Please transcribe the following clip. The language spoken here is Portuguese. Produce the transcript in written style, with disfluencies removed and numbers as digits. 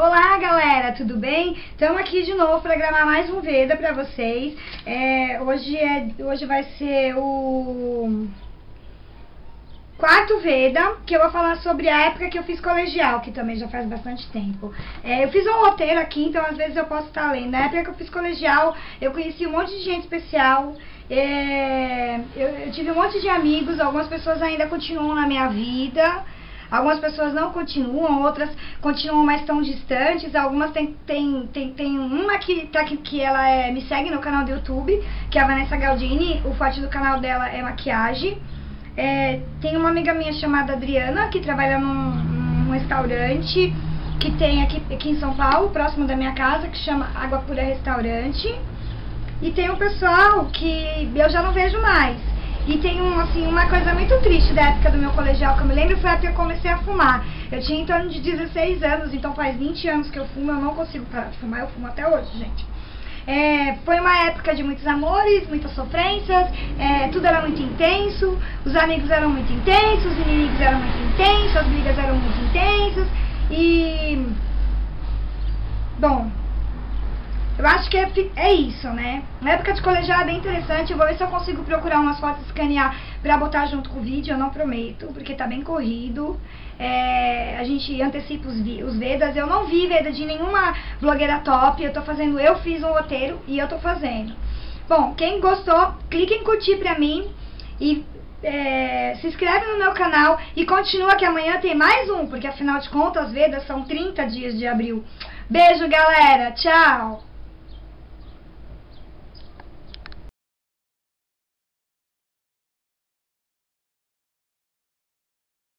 Olá galera, tudo bem? Estamos aqui de novo para gravar mais um Veda para vocês. Hoje vai ser o quarto Veda, que eu vou falar sobre a época que eu fiz colegial, que também já faz bastante tempo. Eu fiz um roteiro aqui, então às vezes eu posso estar lendo. Na época que eu fiz colegial, eu conheci um monte de gente especial. Eu tive um monte de amigos, algumas pessoas ainda continuam na minha vida. Algumas pessoas não continuam, outras continuam, mas estão distantes. Algumas tem uma que ela me segue no canal do YouTube, que é a Vanessa Galdini. O forte do canal dela é maquiagem. Tem uma amiga minha chamada Adriana, que trabalha num restaurante que tem aqui em São Paulo, próximo da minha casa, que chama Água Pura Restaurante. E tem um pessoal que eu já não vejo mais. E tem uma coisa muito triste da época do meu colegial, que eu me lembro, foi a época que eu comecei a fumar. Eu tinha em torno de 16 anos, então faz 20 anos que eu fumo, eu não consigo parar de fumar, eu fumo até hoje, gente. Foi uma época de muitos amores, muitas sofrências, tudo era muito intenso, os amigos eram muito intensos, os inimigos eram muito intensos, as brigas eram muito intensas e... Bom... Eu acho que é isso, né? Na época de colegial é bem interessante. Eu vou ver se eu consigo procurar umas fotos e escanear pra botar junto com o vídeo. Eu não prometo, porque tá bem corrido. A gente antecipa os Vedas. Eu não vi Veda de nenhuma blogueira top. Eu fiz um roteiro e eu tô fazendo. Bom, quem gostou, clique em curtir pra mim. E se inscreve no meu canal. E continua que amanhã tem mais um. Porque afinal de contas, Vedas são 30 dias de abril. Beijo, galera. Tchau.